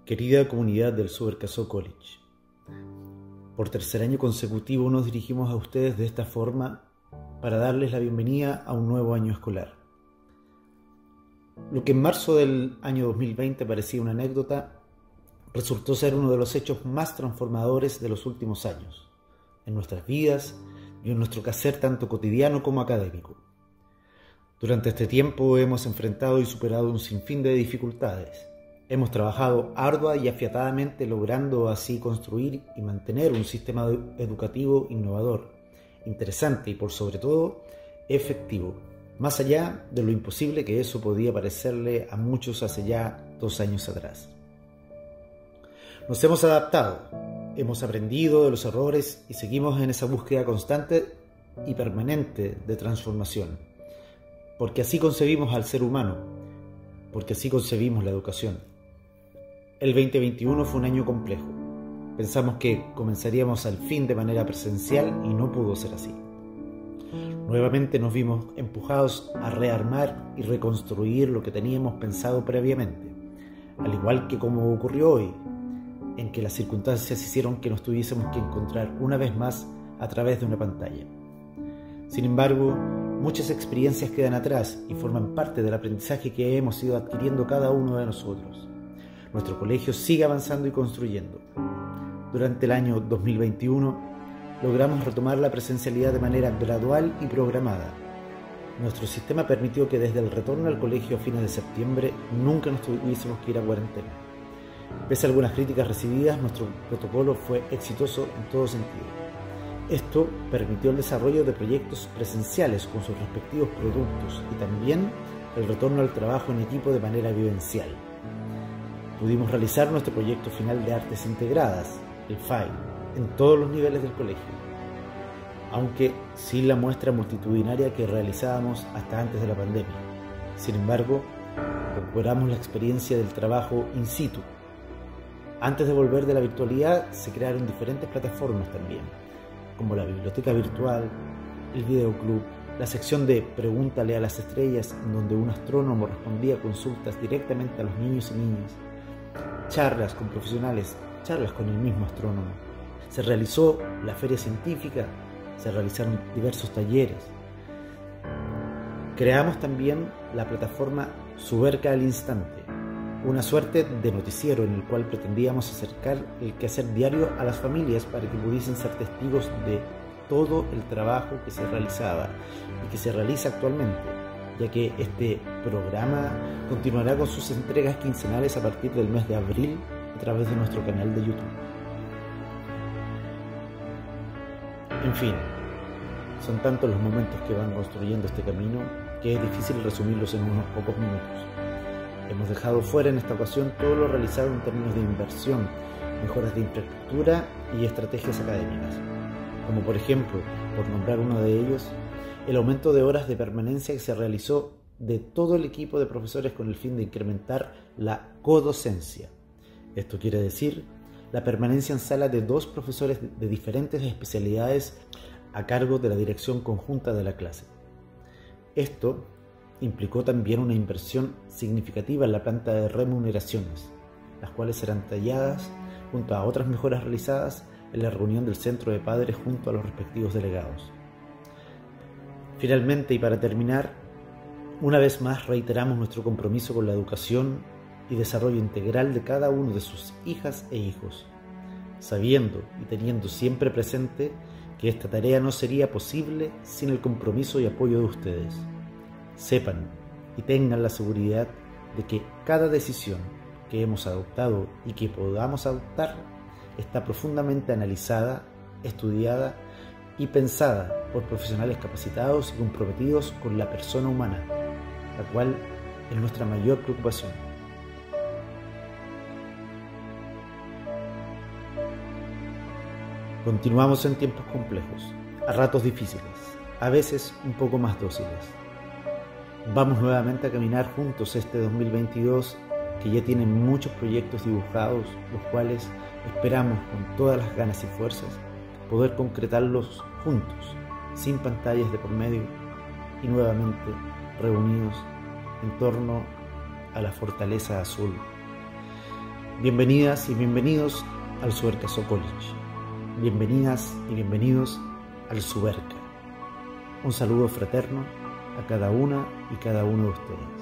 Querida comunidad del Subercaseaux College, por tercer año consecutivo nos dirigimos a ustedes de esta forma para darles la bienvenida a un nuevo año escolar. Lo que en marzo del año 2020 parecía una anécdota, resultó ser uno de los hechos más transformadores de los últimos años, en nuestras vidas y en nuestro quehacer tanto cotidiano como académico. Durante este tiempo hemos enfrentado y superado un sinfín de dificultades. Hemos trabajado ardua y afiatadamente logrando así construir y mantener un sistema educativo innovador, interesante y por sobre todo efectivo, más allá de lo imposible que eso podía parecerle a muchos hace ya 2 años atrás. Nos hemos adaptado, hemos aprendido de los errores y seguimos en esa búsqueda constante y permanente de transformación, porque así concebimos al ser humano, porque así concebimos la educación. El 2021 fue un año complejo. Pensamos que comenzaríamos al fin de manera presencial y no pudo ser así. Nuevamente nos vimos empujados a rearmar y reconstruir lo que teníamos pensado previamente, al igual que como ocurrió hoy, en que las circunstancias hicieron que nos tuviésemos que encontrar una vez más a través de una pantalla. Sin embargo, muchas experiencias quedan atrás y forman parte del aprendizaje que hemos ido adquiriendo cada uno de nosotros. Nuestro colegio sigue avanzando y construyendo. Durante el año 2021 logramos retomar la presencialidad de manera gradual y programada. Nuestro sistema permitió que desde el retorno al colegio a fines de septiembre nunca nos tuviésemos que ir a cuarentena. Pese a algunas críticas recibidas, nuestro protocolo fue exitoso en todo sentido. Esto permitió el desarrollo de proyectos presenciales con sus respectivos productos y también el retorno al trabajo en equipo de manera vivencial. Pudimos realizar nuestro proyecto final de Artes Integradas, el FAI, en todos los niveles del colegio, aunque sin la muestra multitudinaria que realizábamos hasta antes de la pandemia. Sin embargo, recuperamos la experiencia del trabajo in situ. Antes de volver de la virtualidad, se crearon diferentes plataformas también, como la biblioteca virtual, el videoclub, la sección de Pregúntale a las estrellas, en donde un astrónomo respondía consultas directamente a los niños y niñas, charlas con profesionales, charlas con el mismo astrónomo. Se realizó la feria científica, se realizaron diversos talleres. Creamos también la plataforma Suberca al Instante, una suerte de noticiero en el cual pretendíamos acercar el quehacer diario a las familias para que pudiesen ser testigos de todo el trabajo que se realizaba y que se realiza actualmente, ya que este programa continuará con sus entregas quincenales a partir del mes de abril a través de nuestro canal de YouTube. En fin, son tantos los momentos que van construyendo este camino que es difícil resumirlos en unos pocos minutos. Hemos dejado fuera en esta ocasión todo lo realizado en términos de inversión, mejoras de infraestructura y estrategias académicas, como por ejemplo, por nombrar uno de ellos, el aumento de horas de permanencia que se realizó de todo el equipo de profesores con el fin de incrementar la codocencia. Esto quiere decir la permanencia en sala de 2 profesores de diferentes especialidades a cargo de la dirección conjunta de la clase. Esto implicó también una inversión significativa en la planta de remuneraciones, las cuales serán talladas junto a otras mejoras realizadas en la reunión del centro de padres junto a los respectivos delegados. Finalmente, y para terminar, una vez más reiteramos nuestro compromiso con la educación y desarrollo integral de cada uno de sus hijas e hijos, sabiendo y teniendo siempre presente que esta tarea no sería posible sin el compromiso y apoyo de ustedes. Sepan y tengan la seguridad de que cada decisión que hemos adoptado y que podamos adoptar está profundamente analizada, estudiada y pensada por profesionales capacitados y comprometidos con la persona humana, la cual es nuestra mayor preocupación. Continuamos en tiempos complejos, a ratos difíciles, a veces un poco más dóciles. Vamos nuevamente a caminar juntos este 2022 que ya tiene muchos proyectos dibujados, los cuales esperamos con todas las ganas y fuerzas poder concretarlos juntos, sin pantallas de por medio y nuevamente reunidos en torno a la fortaleza azul. Bienvenidas y bienvenidos al Subercaso College. Bienvenidas y bienvenidos al Suberca. Un saludo fraterno a cada una y cada uno de ustedes.